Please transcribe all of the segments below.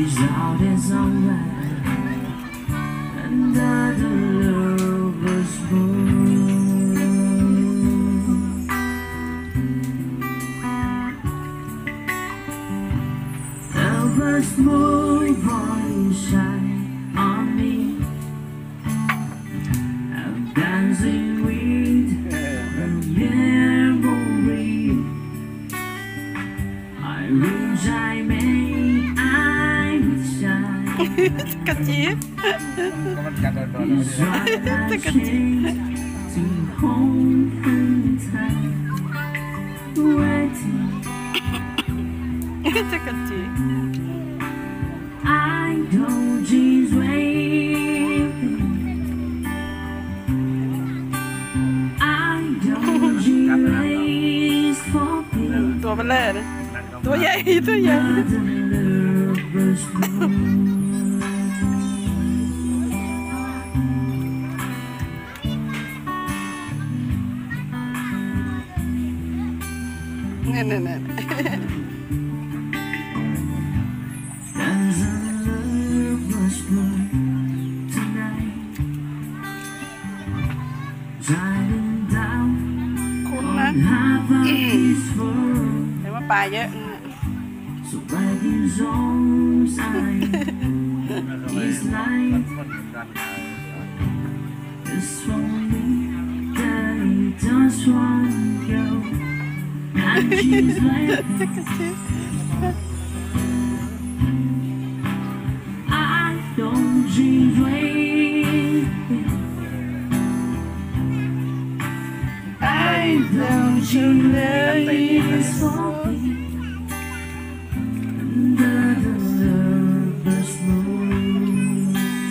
She's out in somewhere under the lover's moon. Lover's moon, boy, shine on me. I'm dancing with a memory. I wish I may, I wish I กระจี๊บ is what I change to hold her tight, waiting. จะกระจี๊บ I know she's waiting. I know she waits for me. ตัวมันแล่เลยตัวใหญ่ตัวใหญ่ The lover's moon. เนี่ย There's a lover's moon tonight, shining down คุ้นนะ on half of this world. แต่ว่าปลาเยอะ So like his own sign, his light is for me. That he just won't go, and she's like, จะกระจี๊บ I don't she's waiting. I know she waits for me. Under the lover's moon.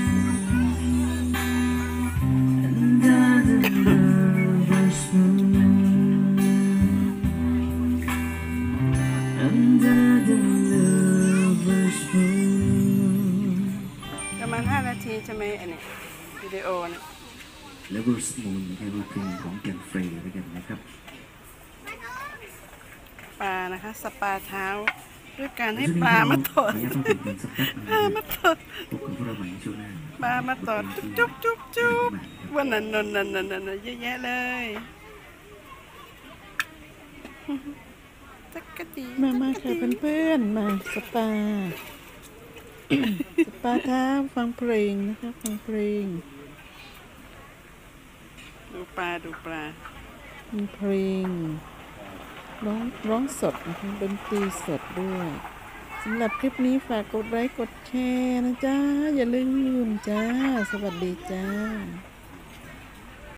Under the lover's moon. Under the lover's moon. ประมาณ5 นาทีใช่ไหมอันนี้วิดีโอเนี่ย Lover's Moon นะครับเพลงของแกนเฟรย์นะครับนะครับปลานะคะสปาเท้าด้วยการให้ปลามาตอด ปลามาตอดพบกับพวกเราใหม่ในช่วงหน้าปลามาตอดจุ๊บจุ๊บจุ๊บวันนั้นเยอะแยะเลยจักรจีมาค่ะเพื่อนๆมาสปา สปาเท้าฟังเพลงนะคะฟังเพลงดูปลามีเพลงร้องสดนะคะดนตรีสดด้วยสำหรับคลิปนี้ฝากกดไลค์กดแชร์นะจ๊ะอย่าลืมจ้าสวัสดีจ้า